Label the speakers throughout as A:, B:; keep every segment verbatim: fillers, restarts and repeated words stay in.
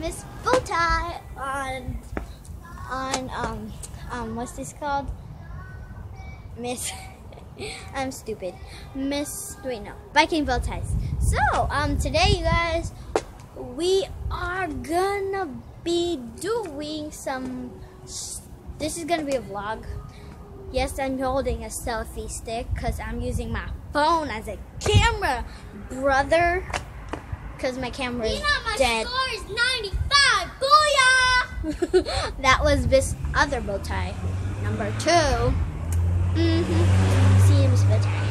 A: Miss Bowtie on on um um what's this called? Miss I'm stupid. Miss wait no Viking bow ties. So um today you guys we are gonna be doing some this is gonna be a vlog. Yes, I'm holding a selfie stick because I'm using my phone as a camera, brother. Because my camera is
B: my
A: dead.
B: score is ninety-five. Booyah!
A: That was this other bow tie, number two. Mm-hmm. See Miss bow tie.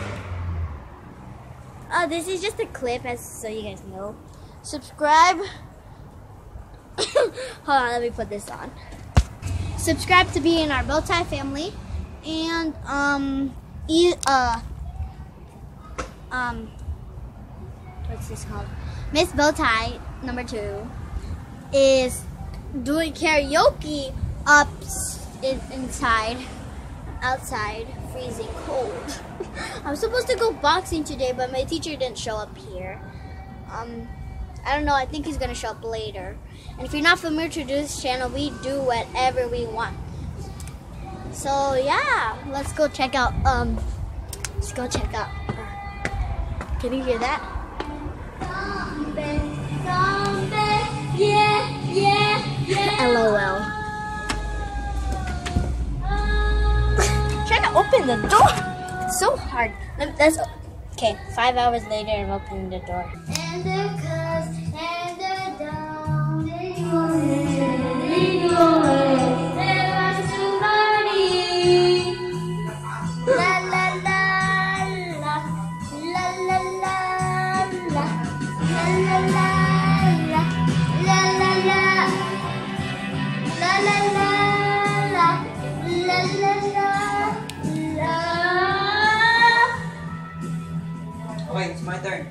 A: Oh, this is just a clip, as so you guys know. Subscribe. Hold on, let me put this on. Subscribe to be in our bow tie family, and um, e uh, um, what's this called? Miss Bowtie number two is doing karaoke up in, inside, outside, freezing cold. I was supposed to go boxing today, but my teacher didn't show up here. Um, I don't know. I think he's gonna show up later. And if you're not familiar to this channel, we do whatever we want. So yeah, let's go check out. Um, let's go check out. Uh, can you hear that?
B: Zombie, zombie, yeah, yeah, yeah.
A: LOL. Trying to open the door. It's so hard. That's okay. Five hours later, I'm opening the door.
B: And the cuss and the down, they go they go they want to party. La la la la, la la la la. La la la la, la la la, la la la, la la la, la.
C: Wait, it's my turn.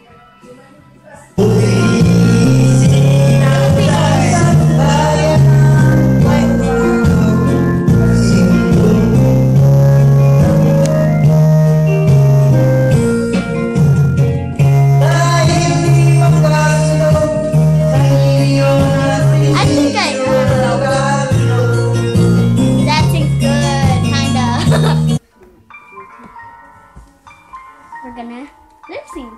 A: We're gonna lip sync.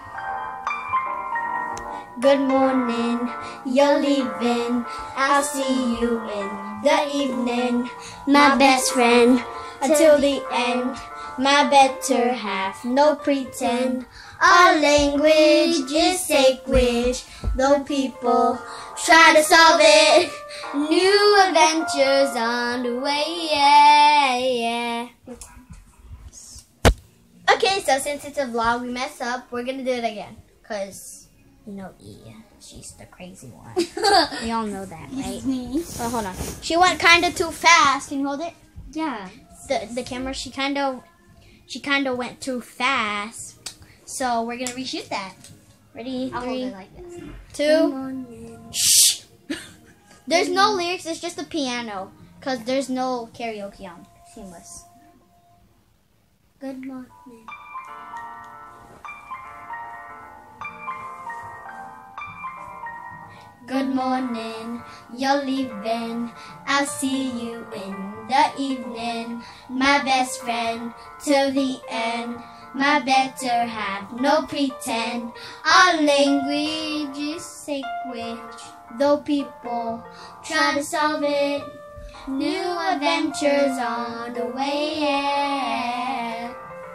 A: Good morning, you're leaving. I'll see you in the evening. My best friend until the end. My better half, no pretend. Our language is sacred, though people try to solve it. New adventures on the way, yeah, yeah. Okay, so since it's a vlog, we messed up. We're gonna do it again, cause you know E, she's the crazy one. We all know that, right? Oh, hold on. She went kind of too fast. Can you hold it?
B: Yeah.
A: The the camera. She kind of, she kind of went too fast. So we're gonna reshoot that. Ready?
B: I'll
A: Three,
B: hold it like this.
A: two. Shh. There's no lyrics. It's just a piano, cause there's no karaoke on Seamless. Good morning. Good morning, you're leaving. I'll see you in the evening. My best friend till the end. My better half, no pretend. Our language is sacred, though people try to solve it. New adventures on the way, yeah.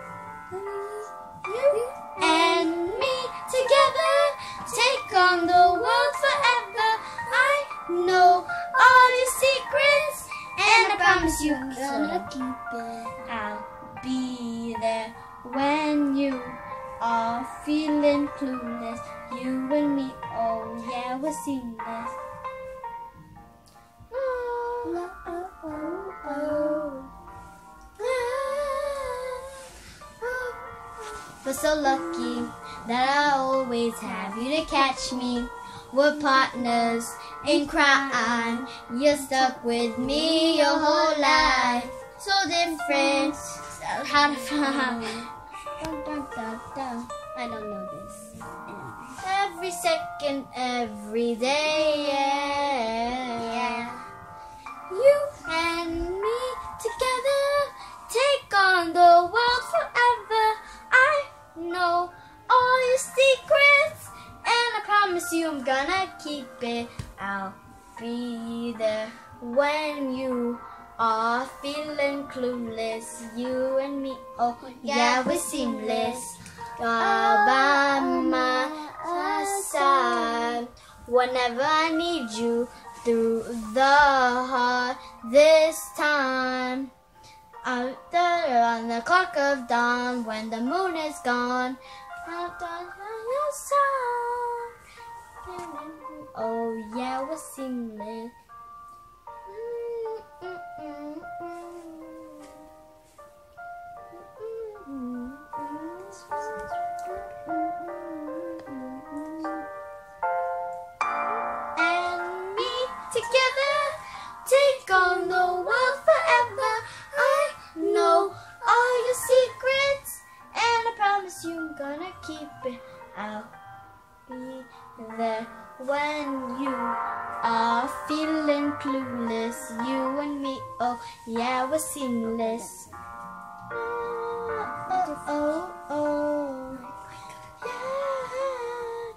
A: You and me together, take on the world forever. I know all your secrets, and I promise you I'm gonna keep it. I'll be there when you are feeling clueless. You and me, oh yeah, we're seamless. Oh, oh, oh, oh. But so lucky that I always have you to catch me. We're partners in crime. You're stuck with me your whole life. So different. How to find. I don't know this. Every every second, every day. Yeah.
B: Yeah.
A: You and me together, take on the world forever. I know all your secrets, and I promise you I'm gonna keep it. I'll be there when you are feeling clueless. You and me, oh yeah, we're seamless. You're by my side whenever I need you through the hardest time. Out there on the clock of dawn, when the moon is gone, out on your side. Oh yeah, we're seamless. And me together, take on the world forever. I know all your secrets, and I promise you I'm gonna keep it. I'll be there when you are feeling clueless. You and me, oh yeah, we're seamless. Oh, oh, oh, yeah.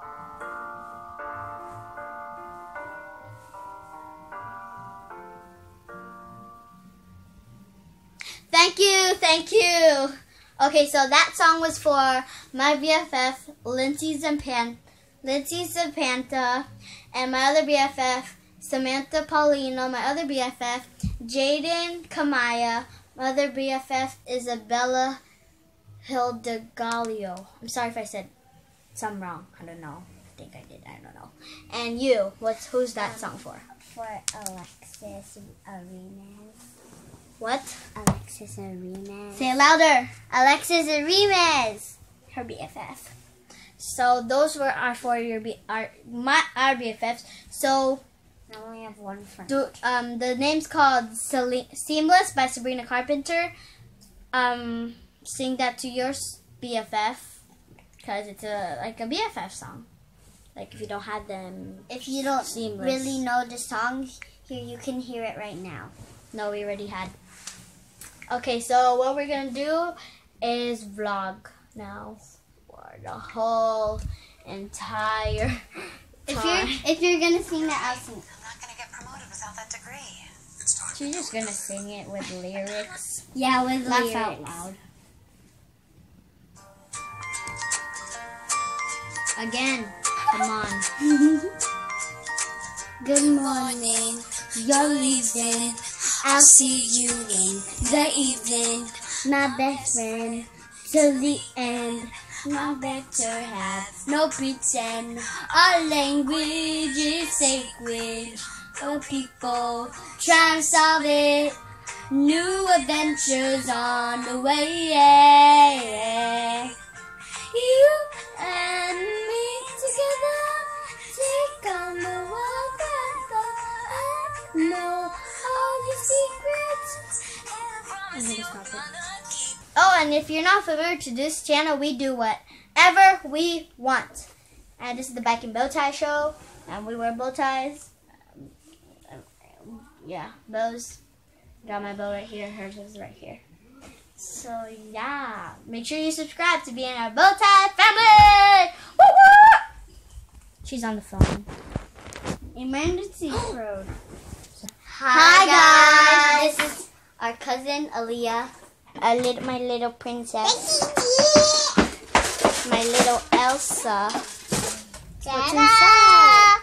A: Thank you, thank you. Okay, so that song was for my B F F, Lindsay Zampan, Lindsay Zapanta, and my other B F F, Samantha Paulino, my other B F F, Jaden Kamaya, my other B F F, Isabella Hildegalio. I'm sorry if I said something wrong. I don't know. I think I did. I don't know. And you, what's who's that song for?
B: For Alexis Arenas.
A: What?
B: Alexis Arenas.
A: Say it louder.
B: Alexis Arenas. Her B F F.
A: So those were our for your B, our my our B F Fs. So
B: I only have one friend.
A: do um the name's called Sele- Seamless by Sabrina Carpenter. Um, sing that to your s- B F F because it's a like a B F F song. Like if you don't have them,
B: If you don't
A: Seamless.
B: really know the song, here you can hear it right now.
A: no, we already had. Okay, so what we're gonna do is vlog now for the whole entire
B: If
A: time.
B: you're if you're gonna sing that, I'll sing.
D: I'm not going to get promoted without that degree.
A: She's just gonna sing it with lyrics.
B: Yeah, with
A: Laugh
B: lyrics.
A: out loud. Again, come on.
B: Good morning, you're leaving. I'll see you in the evening. My best friend till the end. No better have no pretend. Our language is sacred. For people trying to solve it. New adventures on the way. Yeah. You and me together, take on the world forever. I know all your secrets.
A: Oh, and if you're not familiar to this channel, we do whatever we want. And this is the Back and Bow Tie Show, and we wear bow ties. Um, yeah, bows. Got my bow right here. Hers is right here. So yeah, make sure you subscribe to be in our bow tie family. Woo woo! She's on the phone.
B: Emergency road.
A: Hi, guys.
B: This is our cousin Aaliyah, a little, my little princess, my little Elsa. What's inside?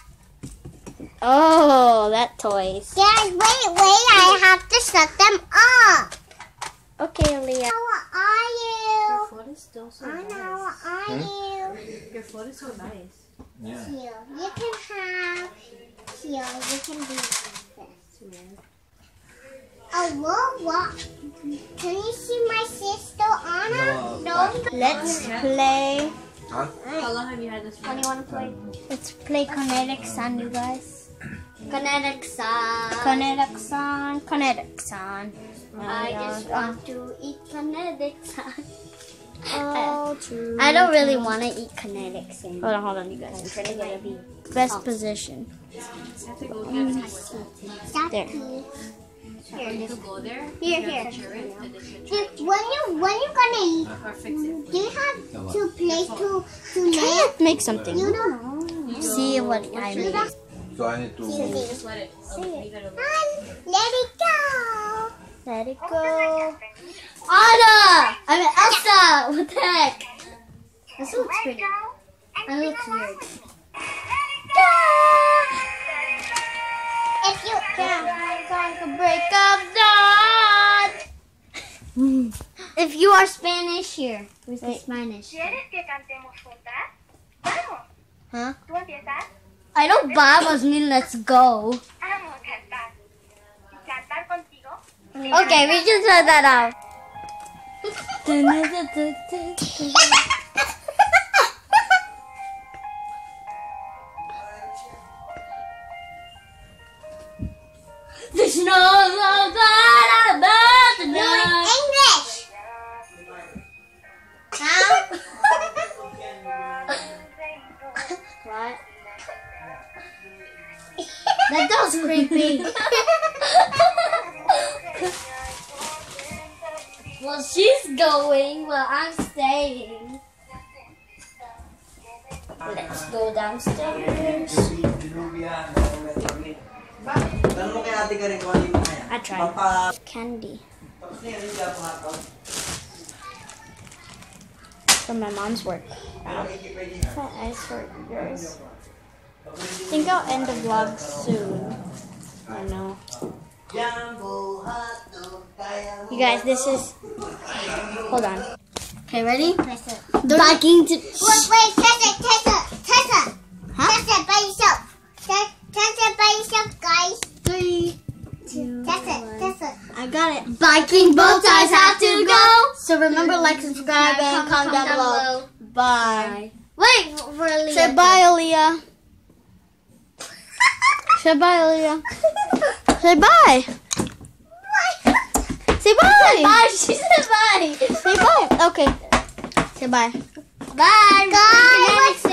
A: Oh, that toys.
B: Dad, wait, wait! I have to set them up.
A: Okay, Aaliyah.
B: How are you?
E: Foot is still so
B: Anna,
E: nice.
B: how are you?
E: Your foot is so nice.
C: Yeah.
B: Here, you can have. Here, you can do this. Oh, whoa, what? Can you see my sister Anna?
C: No.
A: Let's play.
C: Huh?
E: How long have you had this
B: When you want to play?
A: Let's play Kinetic Sun, you guys.
B: Kinetic Sun.
A: Kinetic Sun, Kinetic Sun.
B: I just want to eat Kinetic Sun. Oh, true.
A: I don't really want to eat kinetic sand.
B: Hold on, hold on, you guys. I'm trying to get a best position. There.
E: You could go there.
A: Here,
E: you
A: here.
E: have to cheer it, and then you
B: Do,
E: cheer
B: when you when you gonna eat,
E: it. Or fix it.
B: do you have to place to to
A: Try
B: lay?
A: to make something.
B: You don't.
A: See what I made.
F: So I need to.
E: Just let it. uh, Leave it alone.
B: And let it go.
A: Let it go. Anna! I mean Elsa! What the heck? This looks pretty. That looks weird.
B: If you
A: Like a break of dawn. If you are Spanish here, who's the Spanish?
G: ¿Quieres que cantemos juntas? Vamos.
A: Huh?
G: ¿Tú empiezas?
A: I don't vamos mean let's go.
G: Vamos a cantar. ¿Y cantar contigo?
A: Okay, we just try that out. There's no love about the night.
B: English.
A: How? What? That was creepy. Well, she's going, well, I'm staying. Let's go downstairs.
C: Tanong mo kay ate ka rin kung ano yung mga yan.
A: I tried.
C: Pampa-
A: Candy
C: Tapos na yan, hindi ako hotdog.
A: from my mom's work.
C: Pero ikip ready na.
A: I sort yours. I think I'll end the vlog soon. I know.
C: Jumbo hotdog, kaya mo.
A: You guys, this is. Hold on. Okay, ready?
B: Press it.
A: Baking to.
B: Wait, wait, test it, test it, test it.
A: Huh?
B: Test it by yourself. Test, test it by yourself, guys.
A: Three.
B: Test it, test it.
A: I got it. Biking bow ties have to go. So remember, like, subscribe, and comment down below. Bye. Wait for Aaliyah. Say bye, Aaliyah. Say bye, Aaliyah. Say bye. Say bye. Bye. She said bye. Say bye. Okay. Say bye. Bye.
B: Guys,